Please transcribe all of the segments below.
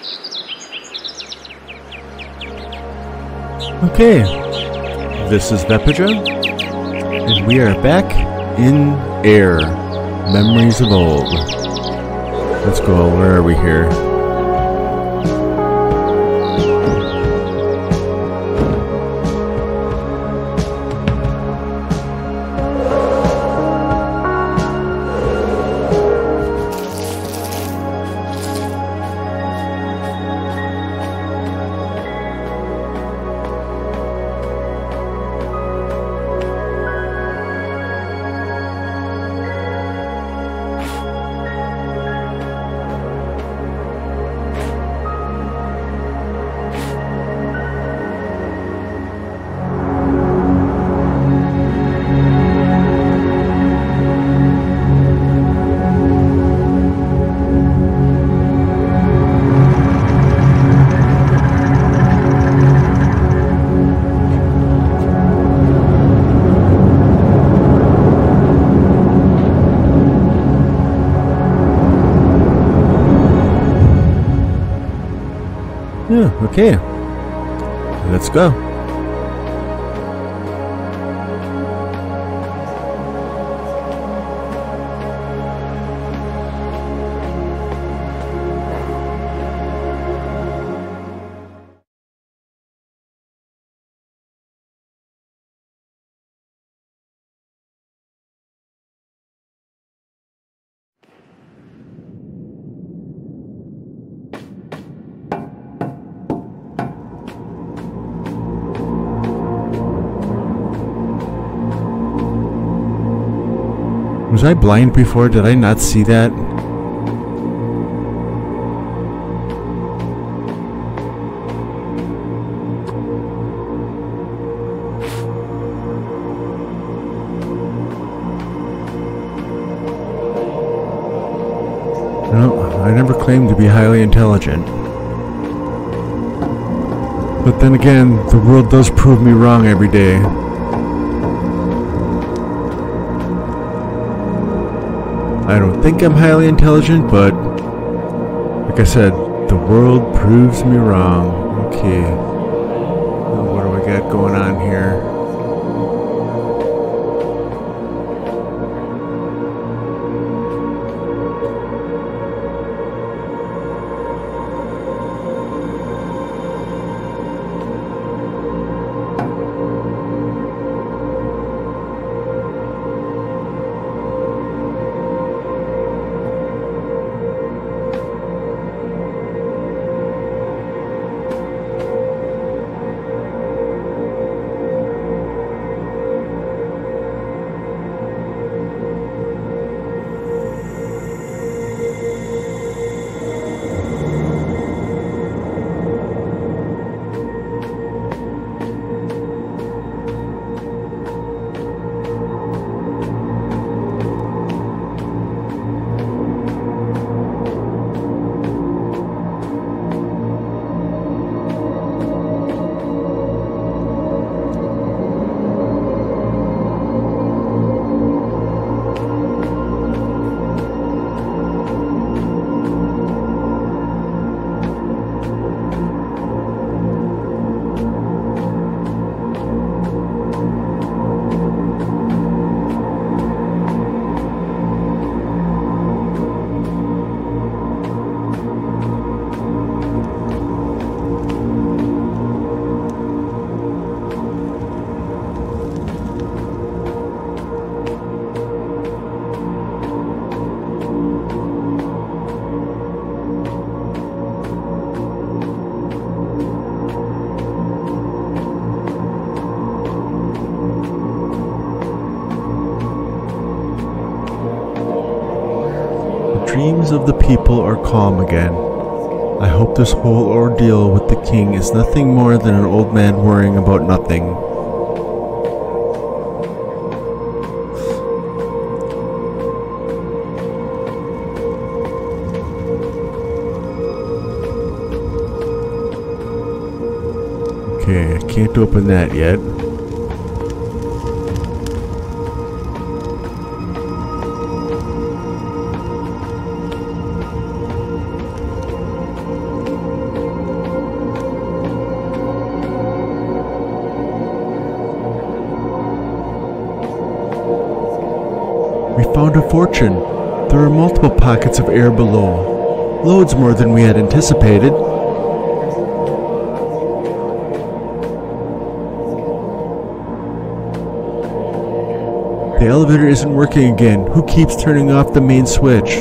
Okay, this is Vepaja, and we are back in AER Memories of Old. Let's go, where are we here? Yeah, okay. Let's go. Was I blind before? Did I not see that? No, I never claimed to be highly intelligent. But then again, the world does prove me wrong every day. I don't think I'm highly intelligent, but like I said, the world proves me wrong. Okay. What do we got going on here? Dreams of the people are calm again. I hope this whole ordeal with the king is nothing more than an old man worrying about nothing. Okay, I can't open that yet. found a fortune. There are multiple pockets of air below. Loads more than we had anticipated. The elevator isn't working again. Who keeps turning off the main switch?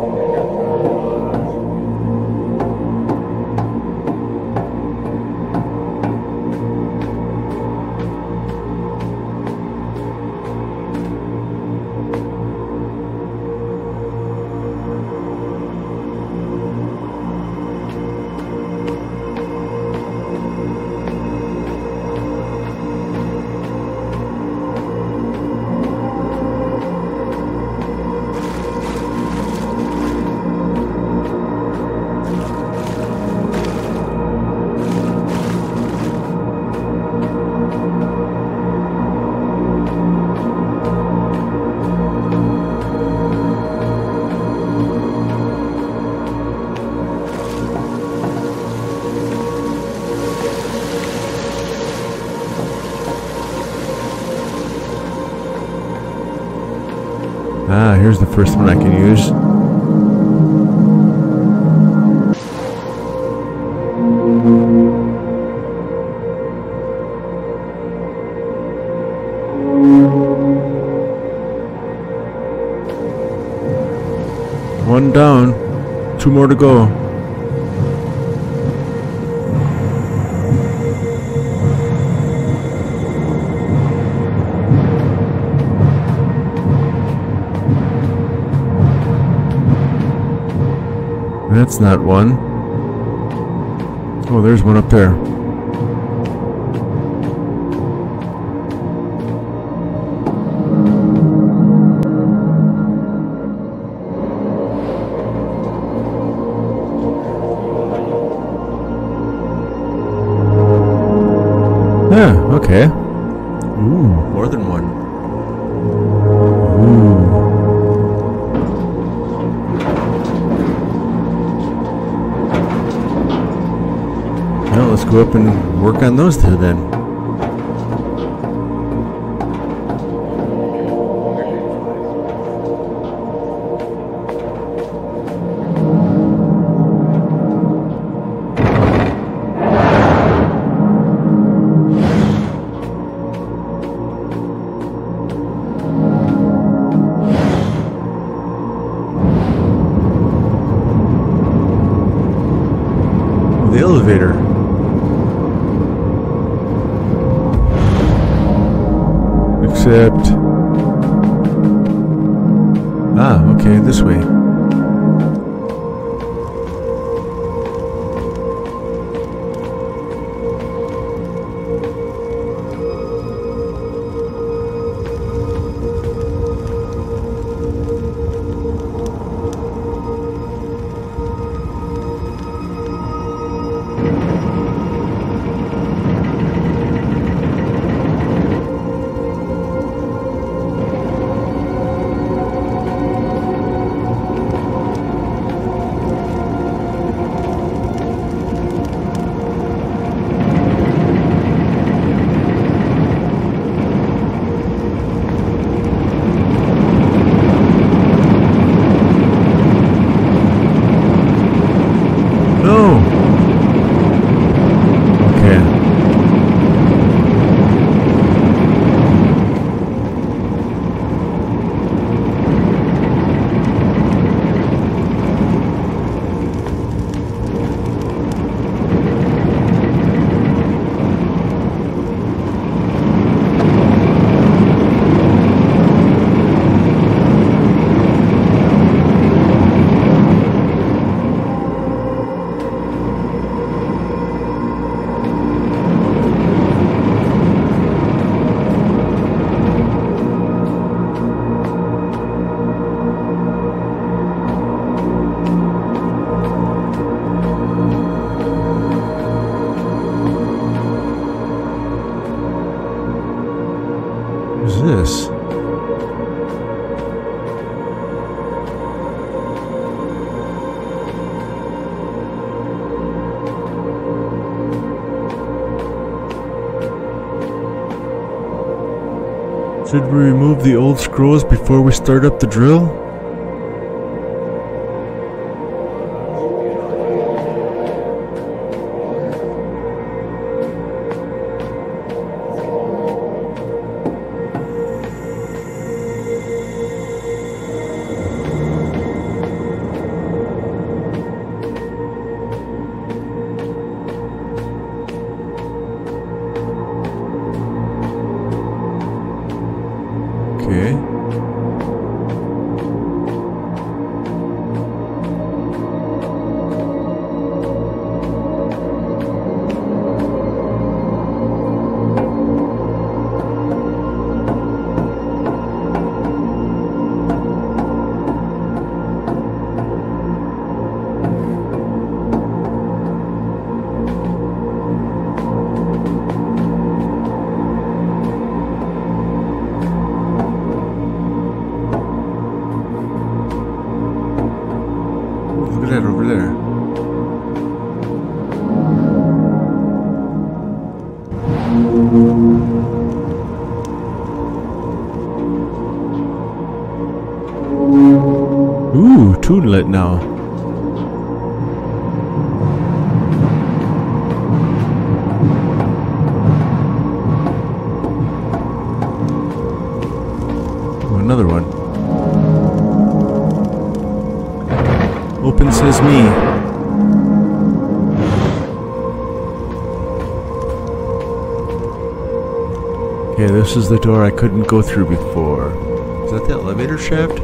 Ah, here's the first one I can use. One down, 2 more to go. That's not one. Oh, there's one up there. Yeah, okay. Ooh, more than one. Ooh. Well, let's go up and work on those two then. The elevator. Except... Ah, okay, this way. Should we remove the old scrolls before we start up the drill? Okay. Look at that over there. Ooh, tootlet now. Ooh, another one. Open sesame. Okay, this is the door I couldn't go through before. Is that the elevator shaft?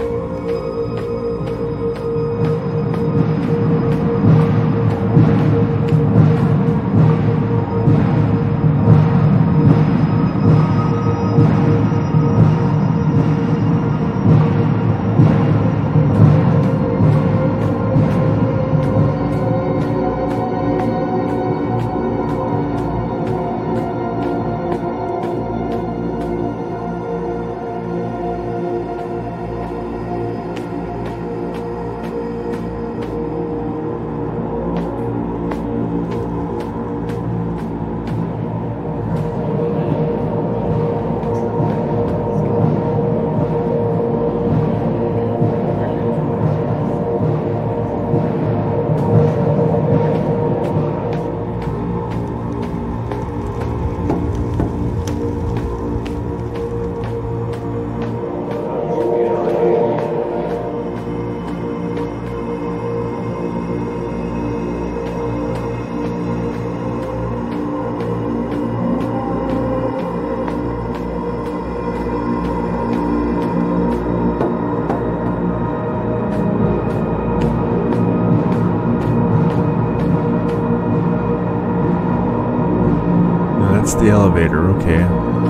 That's the elevator, okay.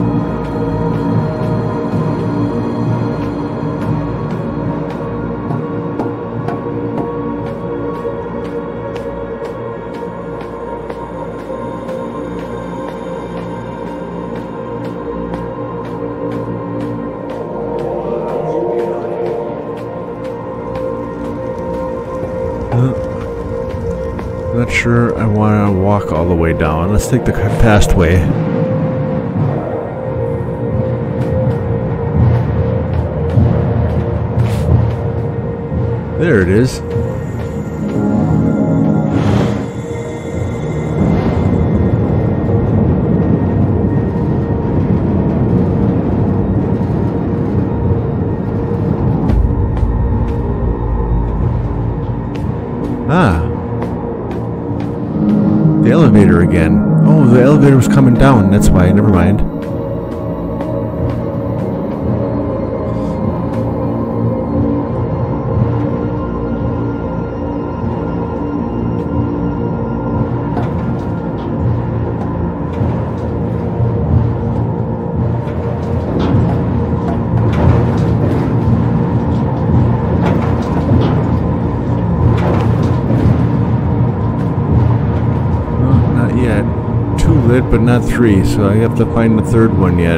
Not sure I want to walk all the way down. Let's take the fast way. There it is. Ah. The elevator again. Oh, the elevator was coming down. That's why. Never mind. But not 3, so I have to find the third one yet.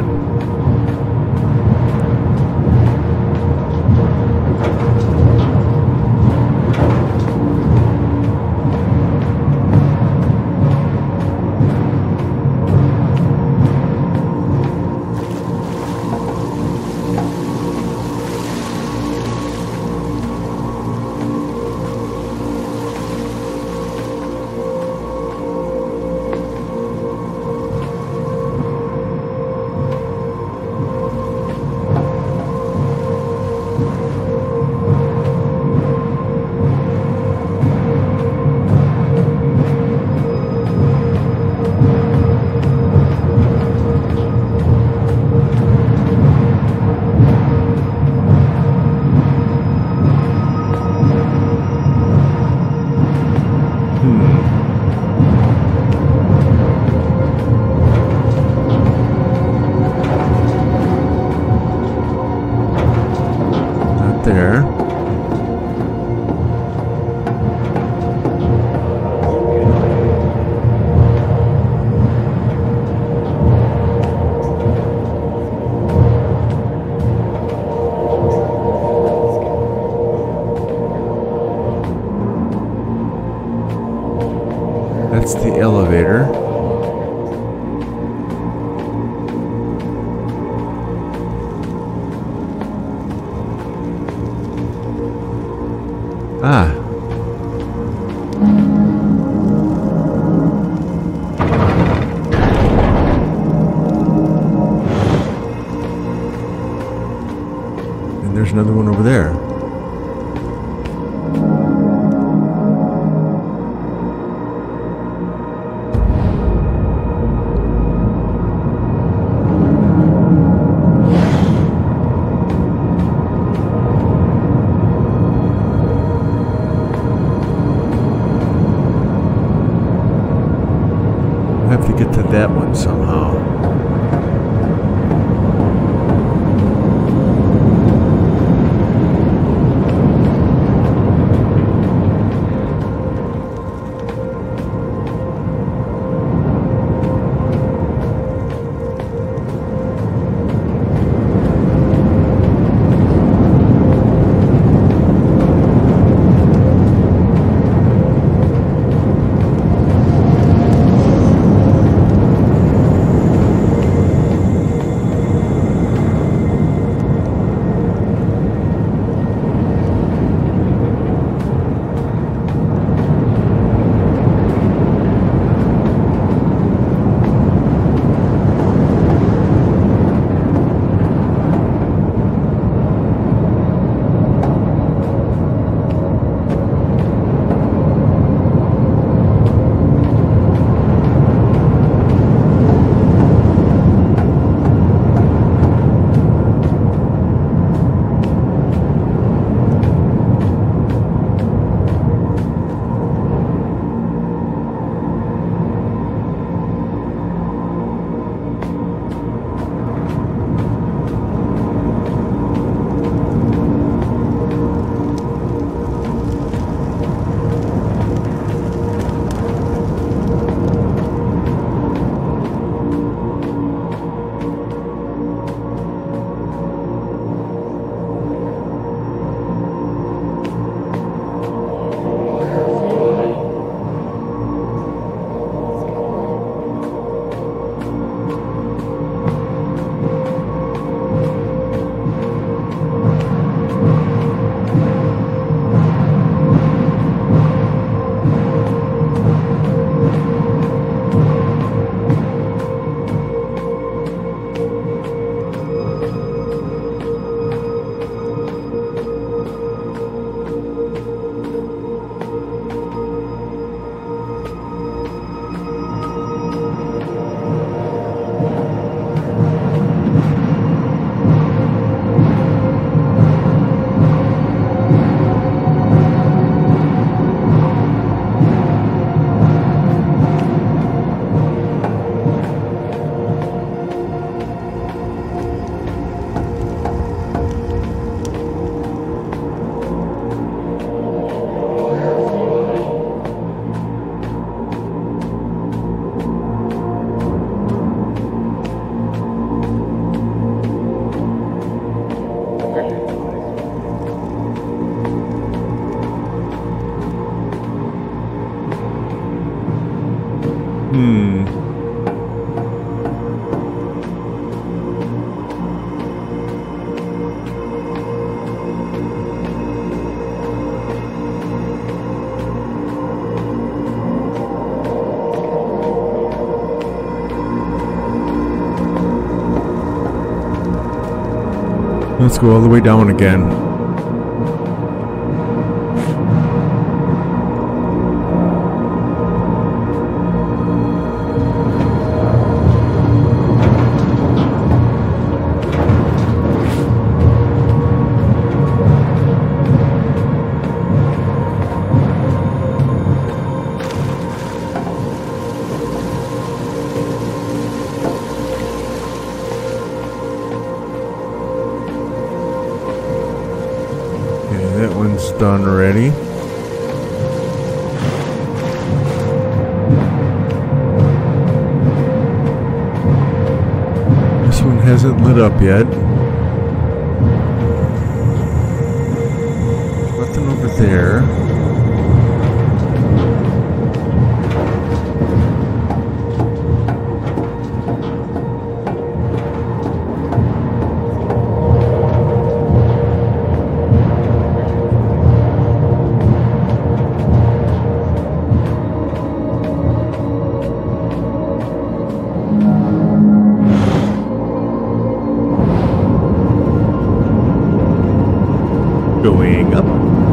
That's the elevator. Ah. And there's another one over there. I have to get to that one somehow. Let's go all the way down again. Done already. This one hasn't lit up yet. Nothing over there. going up.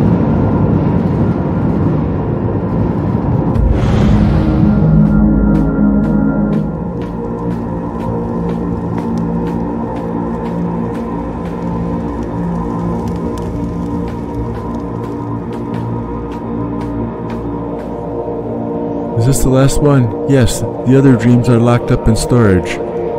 Is this the last one? Yes, the other dreams are locked up in storage.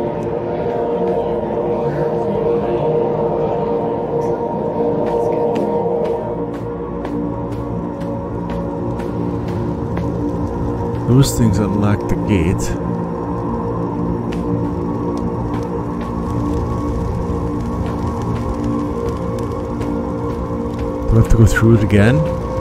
Those things unlock the gate. Do I have to go through it again?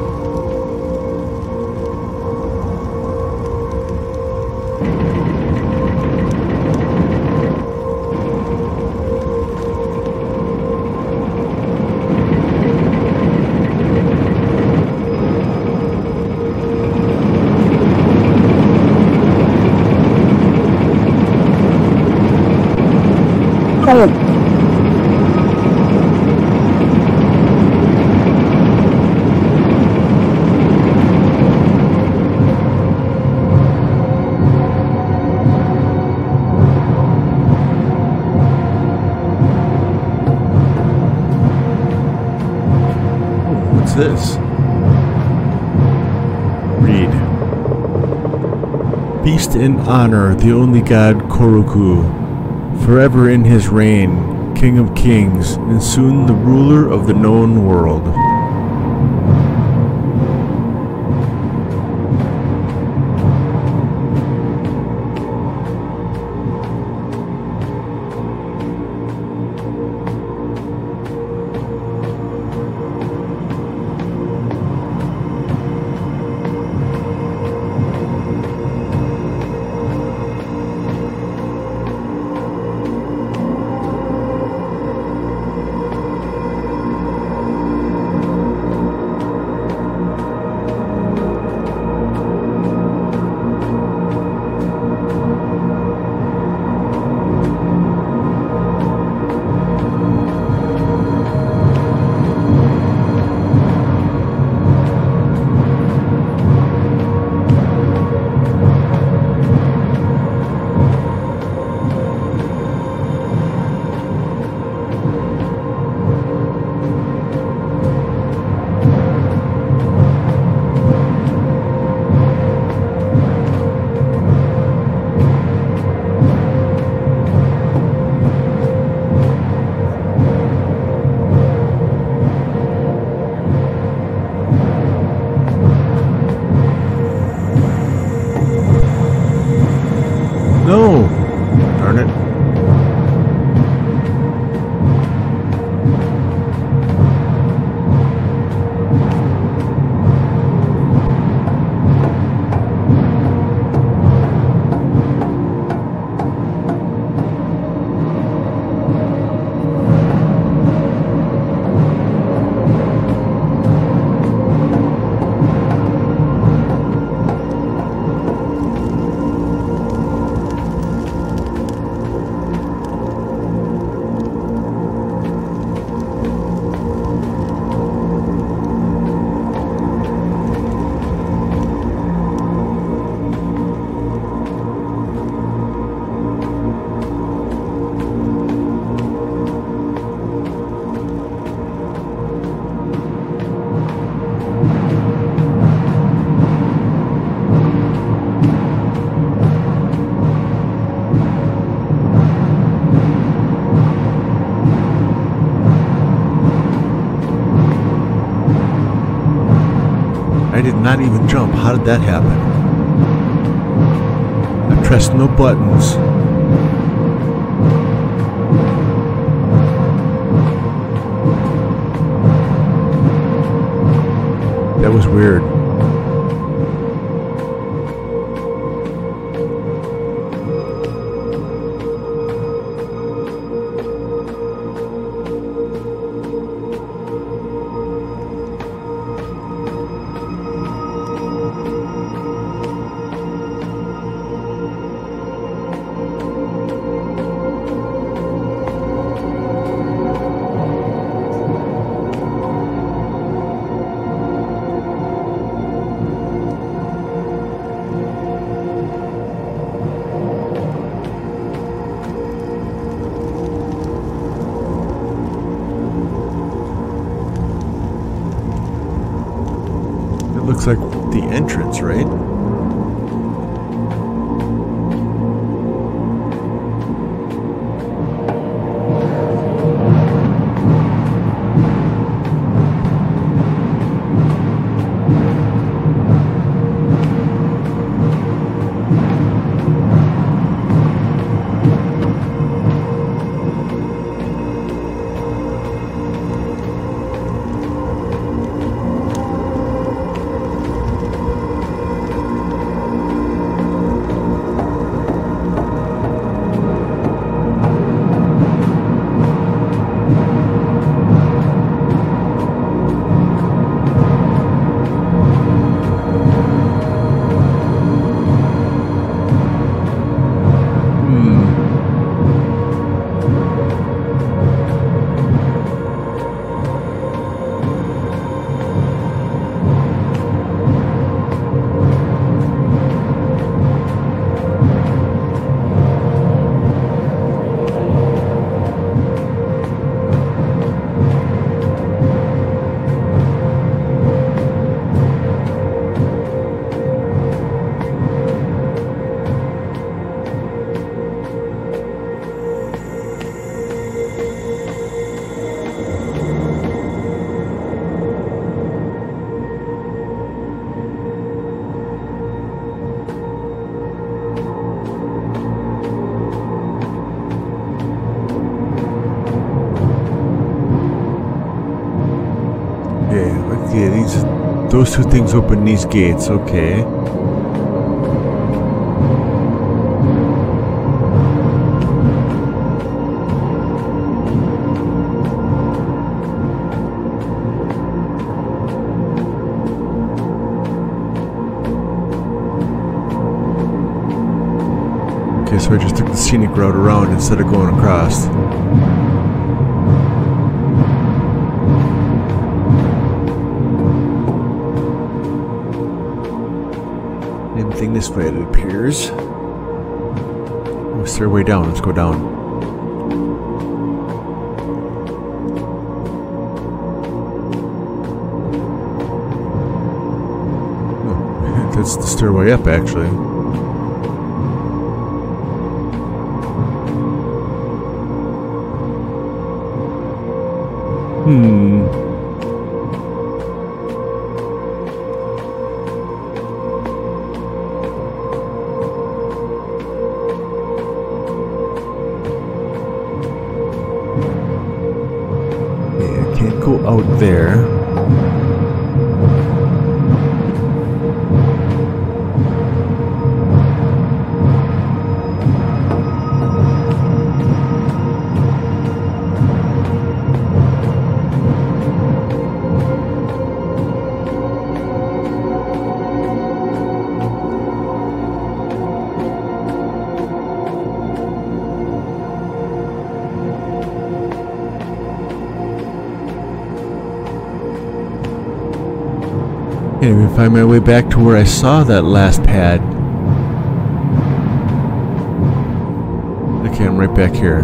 What's this? Read. Feast and honor the only god Koroku, forever in his reign, King of Kings, and soon the ruler of the known world. No! Darn it. I did not even jump. How did that happen? I pressed no buttons. That was weird. looks like the entrance, right? Yeah, those two things open these gates, okay. Okay, so I just took the scenic route around instead of going across. This way it appears. Oh, stairway down. Let's go down. Oh, that's the stairway up, actually. Go out there. Can't even find my way back to where I saw that last pad. Okay, I'm right back here.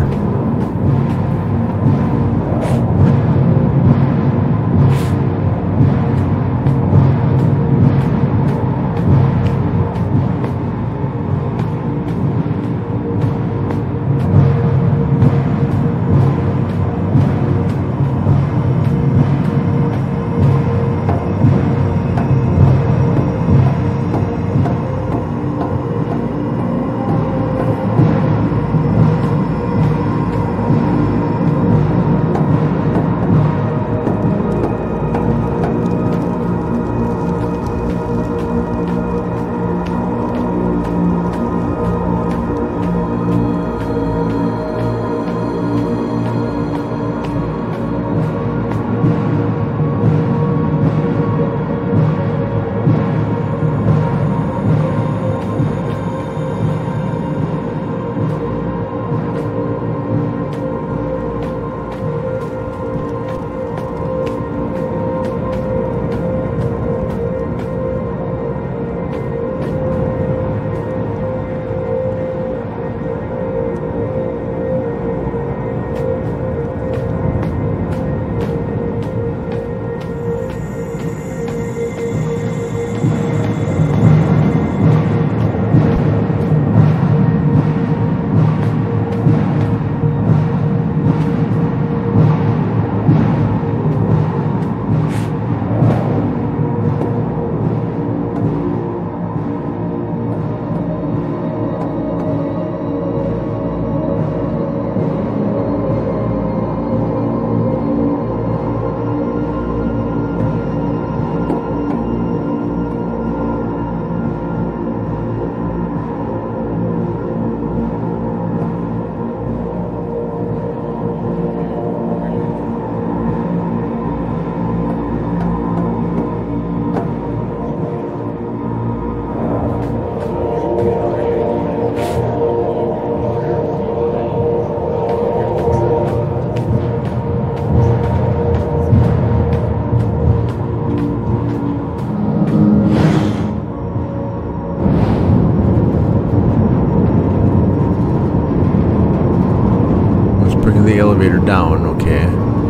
elevator down, okay.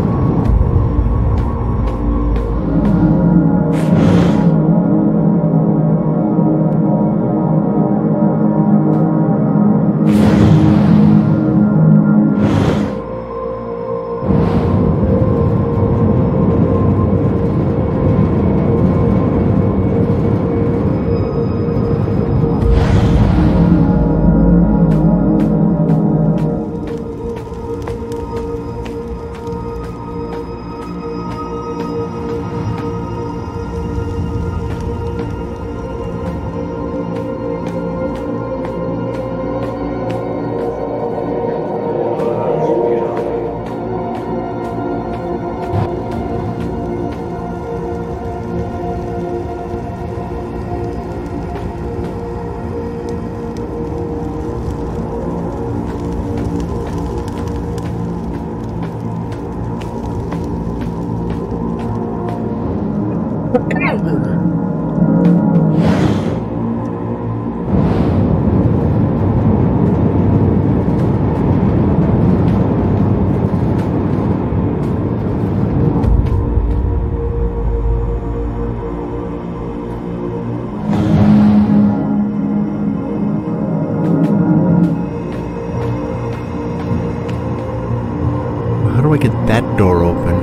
How do I get that door open?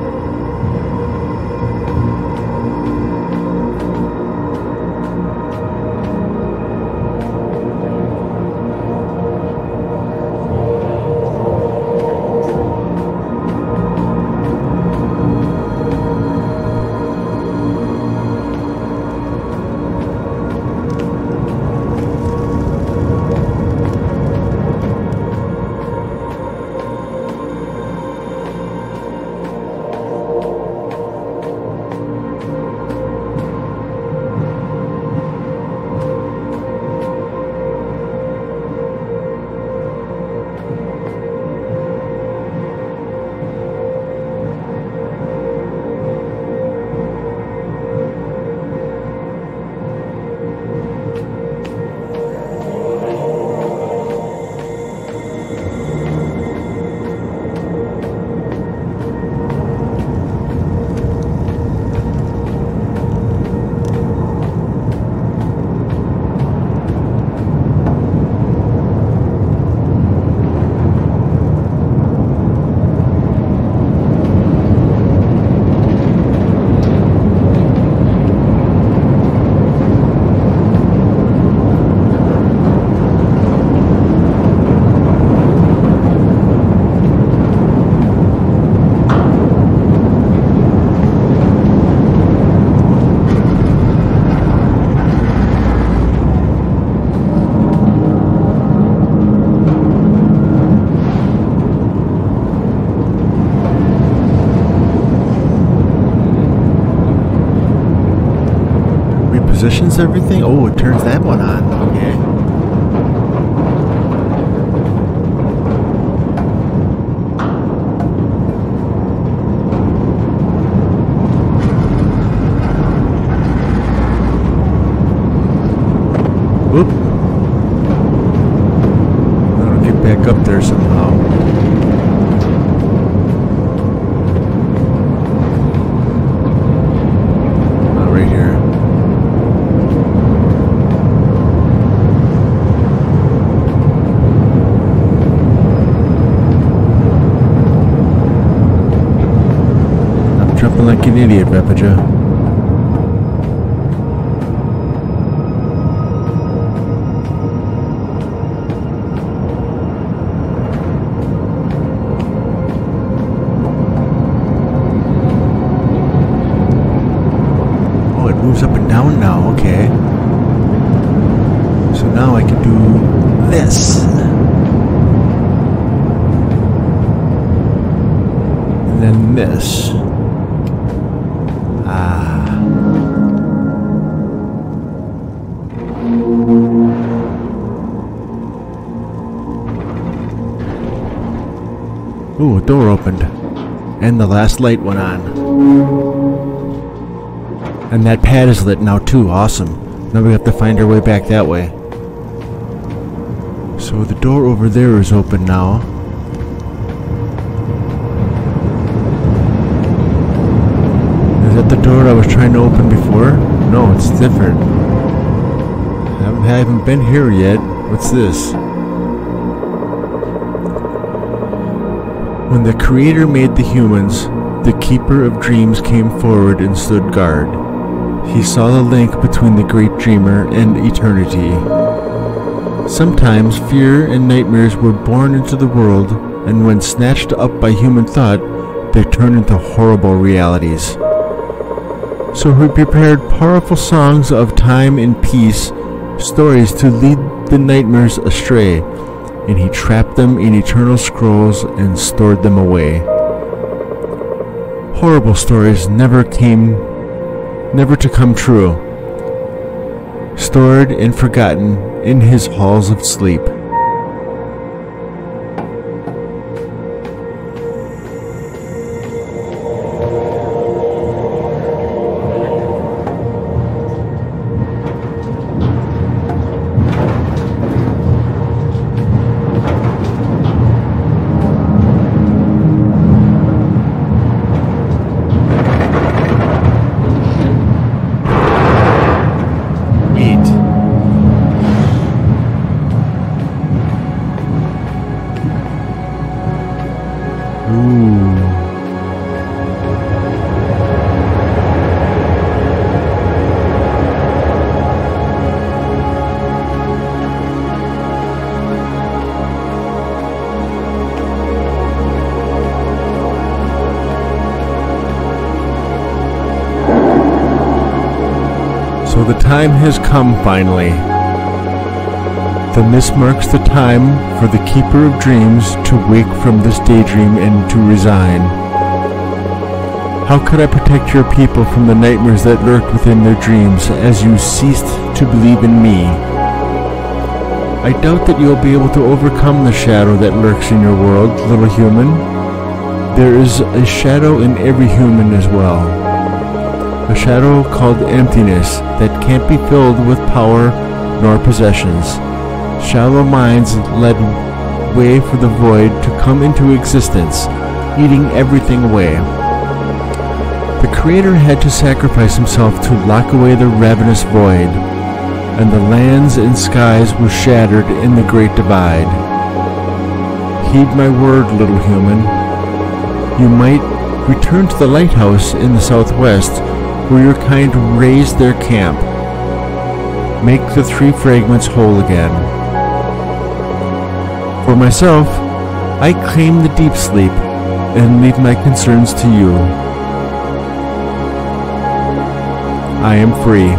Positions everything? Oh, it turns that one on. Okay. Whoop. I'll get back up there somehow. Right here. Jumping like an idiot, Peppaja. Oh, it moves up and down now, okay. So now I can do this. And then this. Ooh, a door opened. And the last light went on. And that pad is lit now too. Awesome. Now we have to find our way back that way. So the door over there is open now. door I was trying to open before? No, it's different. I haven't been here yet. What's this? When the Creator made the humans, the Keeper of Dreams came forward and stood guard. He saw the link between the great dreamer and eternity. Sometimes fear and nightmares were born into the world, and when snatched up by human thought, they turned into horrible realities. So he prepared powerful songs of time and peace, stories to lead the nightmares astray, and he trapped them in eternal scrolls and stored them away. Horrible stories never to come true, stored and forgotten in his halls of sleep. So the time has come finally. The mist marks the time for the Keeper of Dreams to wake from this daydream and to resign. How could I protect your people from the nightmares that lurked within their dreams as you ceased to believe in me? I doubt that you'll be able to overcome the shadow that lurks in your world, little human. There is a shadow in every human as well. A shadow called emptiness that can't be filled with power nor possessions. Shallow minds led way for the void to come into existence, eating everything away. The Creator had to sacrifice himself to lock away the ravenous void, and the lands and skies were shattered in the great divide. Heed my word, little human. You might return to the lighthouse in the southwest, where your kind raised their camp. Make the 3 fragments whole again. For myself, I claim the deep sleep and leave my concerns to you. I am free.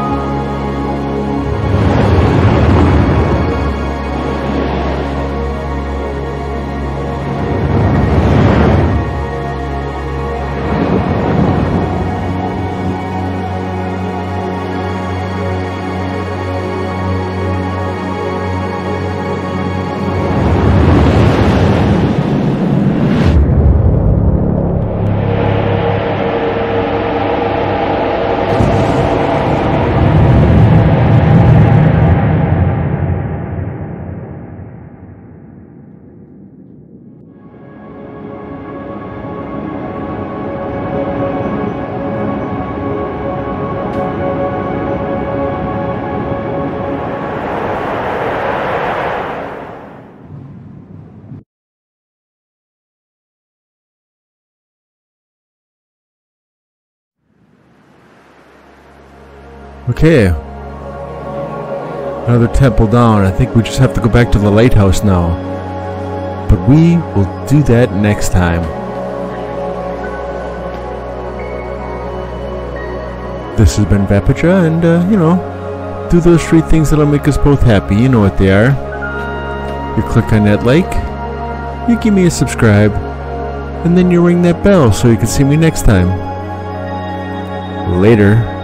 Okay. Another temple down. I think we just have to go back to the lighthouse now. But we will do that next time. This has been Vapetra, and, do those 3 things that'll make us both happy. You know what they are. You click on that like, you give me a subscribe, and then you ring that bell so you can see me next time. Later.